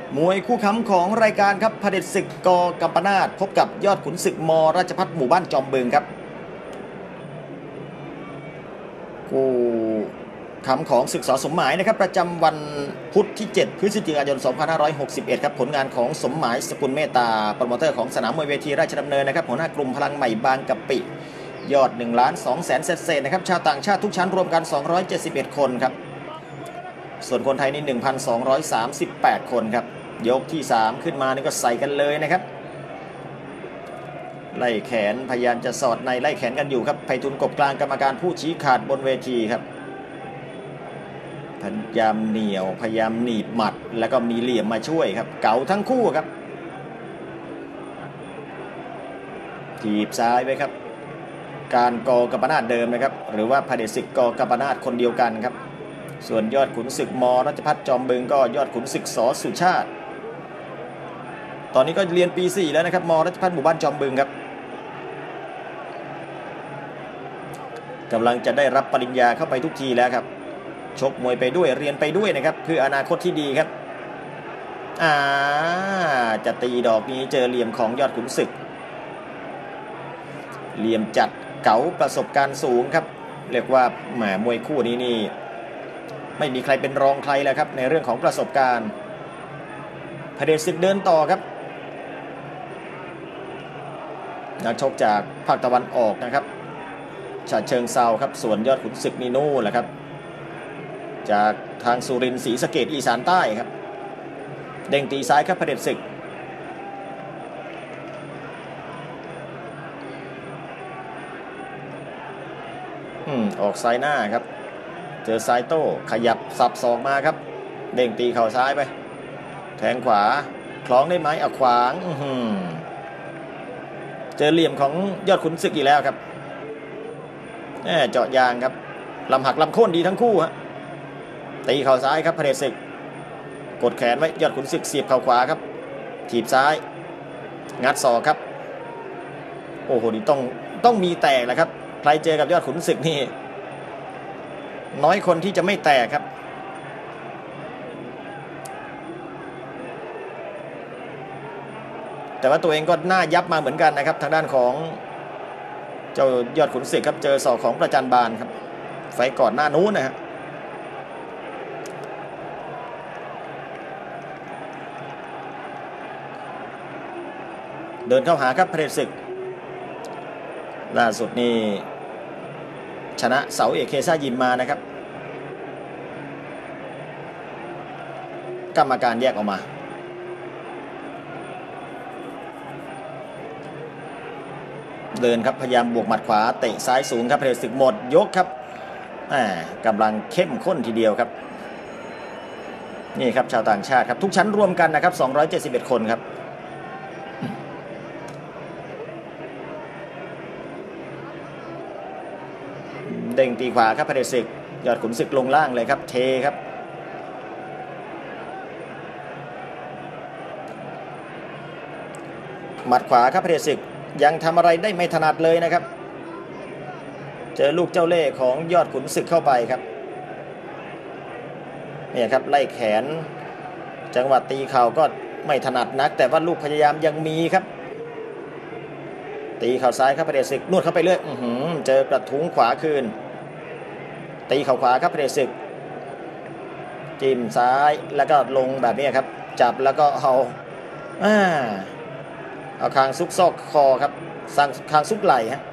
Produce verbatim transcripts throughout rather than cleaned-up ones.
มวยคู่ค้ำของรายการครับเผด็จศึกกกัมปนาทพบกับยอดขุนศึกมราชภัฏหมู่บ้านจอมบึงครับคู่ค้ำของศึกสสมหมายนะครับประจำวันพุธที่เจ็ดพฤศจิกายนสองพันห้าร้อยหกสิบเอ็ดครับผลงานของสมหมายสกุลเมตตาโปรโมเตอร์ของสนามมวยเวทีราชดำเนินนะครับหัวหน้ากลุ่มพลังใหม่บางกะปิยอดหนึ่งล้านสองแสนเศษๆนะครับชาวต่างชาติทุกชั้นรวมกันสองร้อยเจ็ดสิบเอ็ดคนครับส่วนคนไทยนี่ หนึ่งพันสองร้อยสามสิบแปด คนครับยกที่สามขึ้นมานี่ก็ใส่กันเลยนะครับไล่แขนพยายามจะสอดในไล่แขนกันอยู่ครับไพฑูรย์กบกลางกรรมการผู้ชี้ขาดบนเวทีครับพยายามเหนียวพยายามหนีบหมัดแล้วก็มีเหลี่ยมมาช่วยครับเก๋าทั้งคู่ครับถีบซ้ายไว้ครับการกกัมปนาทเดิมนะครับหรือว่าเผด็จศึกกกัมปนาทคนเดียวกันครับส่วนยอดขุนศึกมราชภัฏจอมบึงก็ยอดขุนศึกสสุชาติตอนนี้ก็เรียนปีสี่แล้วนะครับมราชภัฏหมู่บ้านจอมบึงครับกำลังจะได้รับปริญญาเข้าไปทุกทีแล้วครับชกมวยไปด้วยเรียนไปด้วยนะครับเพื่ออนาคตที่ดีครับอ่าจะตีดอกนี้เจอเหลี่ยมของยอดขุนศึกเหลี่ยมจัดเก๋าประสบการณ์สูงครับเรียกว่าแหมมวยคู่นี้นี่ไม่มีใครเป็นรองใครแล้วครับในเรื่องของประสบการณ์เผด็จศึกเดินต่อครับนักชกจากภาคตะวันออกนะครับฉะเชิงเทราครับส่วนยอดขุนศึกนี่นู่นแหละครับจากทางสุรินทร์ศรีสะเกษอีสานใต้ครับเด้งตีซ้ายครับเผด็จศึกอืมออกซ้ายหน้าครับเจอซ้ายโต้ขยับสับศอกมาครับเด้งตีเข่าซ้ายไปแทงขวาคล้องได้ไหมเอาขวางเจอเหลี่ยมของยอดขุนศึกอีกแล้วครับเจาะยางครับลำหักลำโค่นดีทั้งคู่ฮะตีเข่าซ้ายครับเผด็จศึกกดแขนไว้ยอดขุนศึกเสียบเข่าขวาครับถีบซ้ายงัดศอกครับโอ้โหนี่ต้องต้องมีแตกแหละครับใครเจอกับยอดขุนศึกนี่น้อยคนที่จะไม่แตกครับแต่ว่าตัวเองก็หน้ายับมาเหมือนกันนะครับทางด้านของเจ้ายอดขุนศึกครับเจอศอกของประจันบานครับไฟก่อนหน้านู้นนะฮะเดินเข้าหาครับเผด็จศึกล่าสุดนี่ชนะเสาเอกเคซ่ายิมมานะครับกรรมการแยกออกมาเดินครับพยายามบวกหมัดขวาเตะซ้ายสูงครับเผด็จศึกหมดยกครับกำลังเข้มข้นทีเดียวครับนี่ครับชาวต่างชาติครับทุกชั้นรวมกันนะครับสองร้อยเจ็ดสิบเอ็ดคนครับเด้งตีขวาครับเผด็จศึกยอดขุนศึกลงล่างเลยครับเทครับหมัดขวาครับเผด็จศึกยังทำอะไรได้ไม่ถนัดเลยนะครับเจอลูกเจ้าเล่ห์ของยอดขุนศึกเข้าไปครับเนี่ยครับไล่แขนจังหวะตีเข่าก็ไม่ถนัดนักแต่ว่าลูกพยายามยังมีครับตีเข่าซ้ายครับเผด็จศึกนวดเข้าไปเรื่อยเจอกระทุ้งขวาคืนตีเข่าขวาครับเผด็จศึกจิ้มซ้ายแล้วก็ลงแบบนี้ครับจับแล้วก็เอาอ่าเอาคางซุกซอกคอครับสั่งคางซุกไหล่ฮะ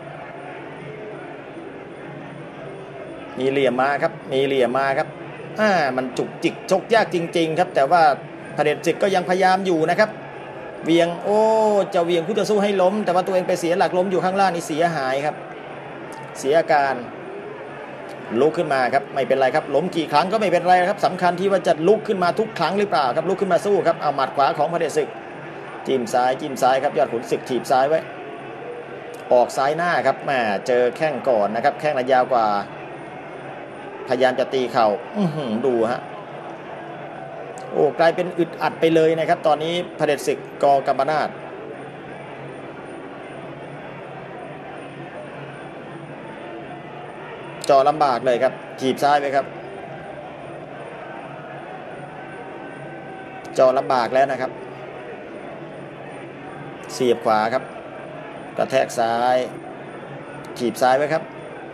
มีเหลี่ยมมาครับมีเหลี่ยมมาครับอ่ามันจุกจิกชกยากจริงๆครับแต่ว่าเผด็จศึกก็ยังพยายามอยู่นะครับเวียงโอ้จะเวียงคู่ต่อสู้ให้ล้มแต่ว่าตัวเองไปเสียหลักล้มอยู่ข้างล่างนี่เสียหายครับเสียอาการลุกขึ้นมาครับไม่เป็นไรครับล้มกี่ครั้งก็ไม่เป็นไรครับสำคัญที่ว่าจะลุกขึ้นมาทุกครั้งหรือเปล่าครับลุกขึ้นมาสู้ครับเอาหมัดขวาของเผด็จศึกจิ้มซ้ายจิ้มซ้ายครับยอดขุนศึกถีบซ้ายไว้ออกซ้ายหน้าครับแม่เจอแข้งก่อนนะครับแข้งระยาวกว่าพยายามจะตีเข่าดูฮะโอ้กลายเป็นอึดอัดไปเลยนะครับตอนนี้เผด็จศึกกกัมปนาทจ่อลำบากเลยครับถีบซ้ายไปครับจอลำบากแล้วนะครับเสียบขวาครับกระแทกซ้ายขีบซ้ายไว้ครับ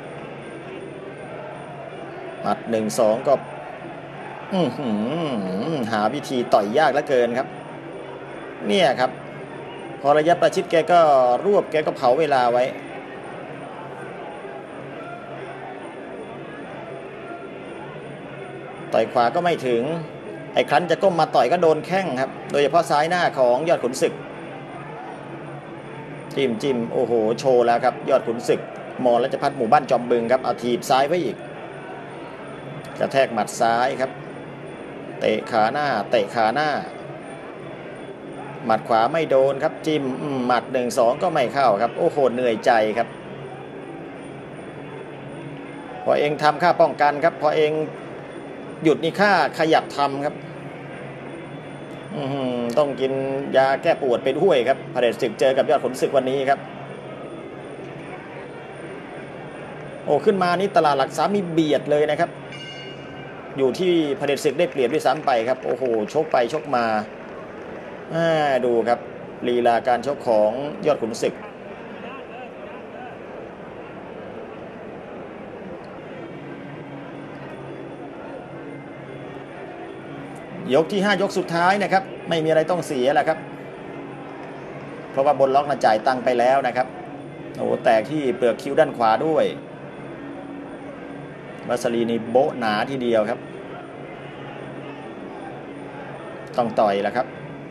หมัดหนึ่งสองก็อื้อหือหาวิธีต่อยยากเหลือเกินครับเนี่ยครับพอระยะประชิดแกก็รวบแกก็เผาเวลาไว้ต่อยขวาก็ไม่ถึงไอ้ครั้นจะก้มมาต่อยก็โดนแข้งครับโดยเฉพาะซ้ายหน้าของยอดขุนศึกจิ้มจิ้มโอ้โหโชว์แล้วครับยอดขุนศึกมอรัชพัฒน์หมู่บ้านจอมบึงครับเอาถีบซ้ายไว้อีกกระแทกหมัดซ้ายครับเตะขาหน้าเตะขาหน้าหมัดขวาไม่โดนครับจิ้มหมัดหนึ่งสองก็ไม่เข้าครับโอ้โหเหนื่อยใจครับพอเองทำค่าป้องกันครับพอเองหยุดนี่ค่าขยับทำครับต้องกินยาแก้ปวดไปด้วยครับเผด็จศึกเจอกับยอดขุนศึกวันนี้ครับโอ้ขึ้นมานี่ตลาดหลักทรัพย์มีเบียดเลยนะครับอยู่ที่เผด็จศึกได้เปรียบด้วยซ้ำไปครับโอ้โหชกไปชกมาดูครับลีลาการชกของยอดขุนศึกยกที่ห้ายกสุดท้ายนะครับไม่มีอะไรต้องเสียแหละครับเพราะว่าบนล็อกน่ะจ่ายตังไปแล้วนะครับโอ้แตกที่เปลือกคิ้วด้านขวาด้วยวัสลีนี่โบ๊ะหนาทีเดียวครับต้องต่อยแล้วครับ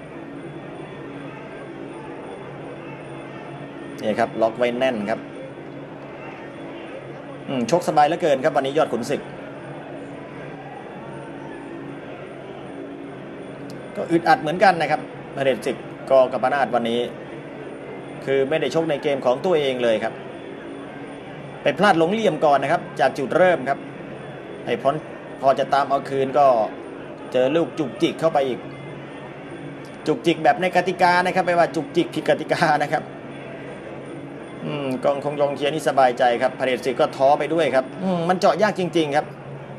นี่ครับล็อกไว้แน่นครับอืมชกสบายเหลือเกินครับวันนี้ยอดขุนศึกก็อึดอัดเหมือนกันนะครับเผด็จศึกกกำปนาทวันนี้คือไม่ได้ชกในเกมของตัวเองเลยครับไปพลาดหลงเหลี่ยมก่อนนะครับจากจุดเริ่มครับไอ้พอพอจะตามเอาคืนก็เจอลูกจุกจิกเข้าไปอีกจุกจิกแบบในกติกานะครับไม่ว่าจุกจิกผิดกติกานะครับอืมกองคงยงเชียร์นี่สบายใจครับเผด็จศึกก็ท้อไปด้วยครับอืมมันเจาะยากจริงๆครับ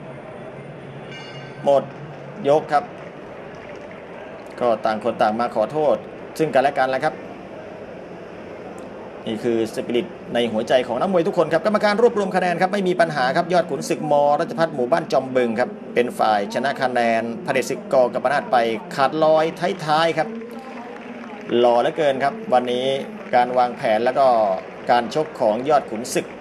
หมดยกครับก็ต่างคนต่างมาขอโทษซึ่งกันและกันแหละครับนี่คือสปิริตในหัวใจของนักมวยทุกคนครับกรรมการรวบรวมคะแนนครับไม่มีปัญหาครับยอดขุนศึกมรัชพัฒน์หมู่บ้านจอมบึงครับเป็นฝ่ายชนะคะแนนเผด็จศึกกกำปนาทไปขาดลอยท้ายๆครับหล่อเหลือเกินครับวันนี้การวางแผนแล้วก็การชกของยอดขุนศึก